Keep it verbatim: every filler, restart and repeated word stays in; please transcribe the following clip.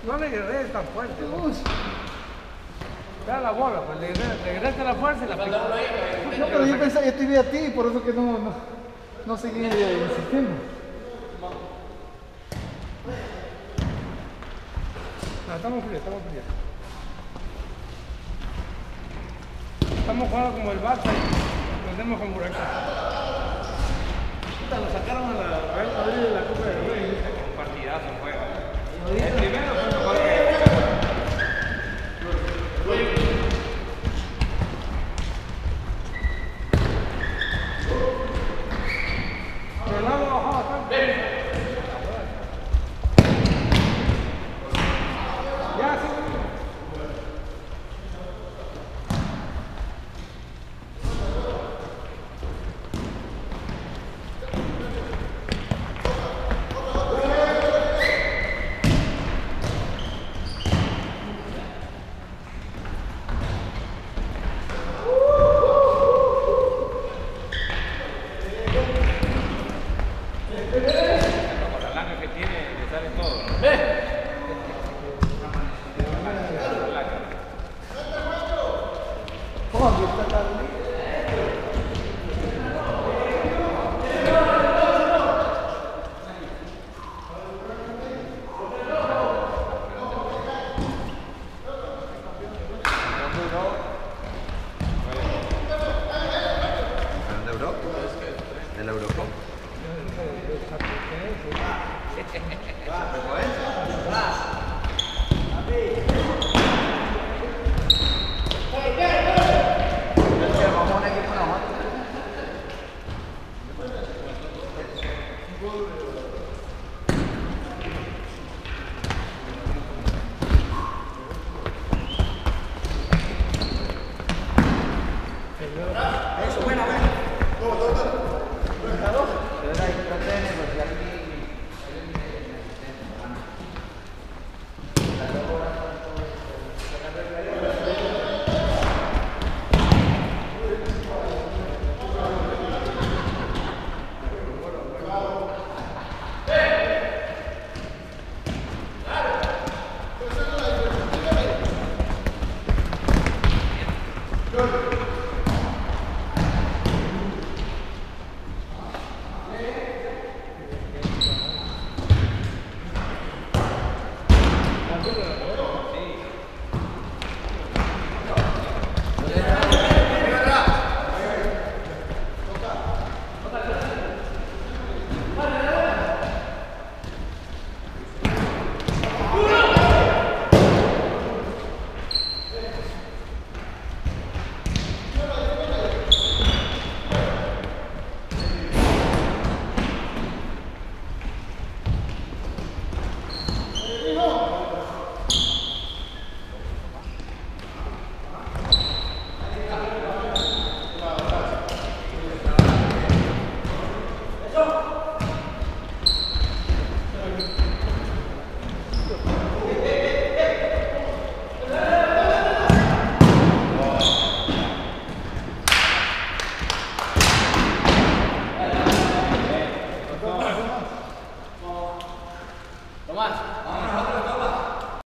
No le regreses tan fuerte. ¿No? Da la bola, pues le regresa la fuerza y la pica. No, pero yo pensaba, yo te vi a ti, por eso que no, no, no seguí insistiendo. No, estamos fríos, estamos fríos. Estamos jugando como el Barça y nos vemos con Huracán. Lo sacaron a la Real Madrid de la Copa del Rey. Un partidazo fue. El primero fue mejor que... Ronaldo bajó bastante. Ya, sí. ¿De la Eurocopa? Eso, buena, buena. ¿Cómo, todo, todo? ¿Dos? Pero ahí, traté de negociar.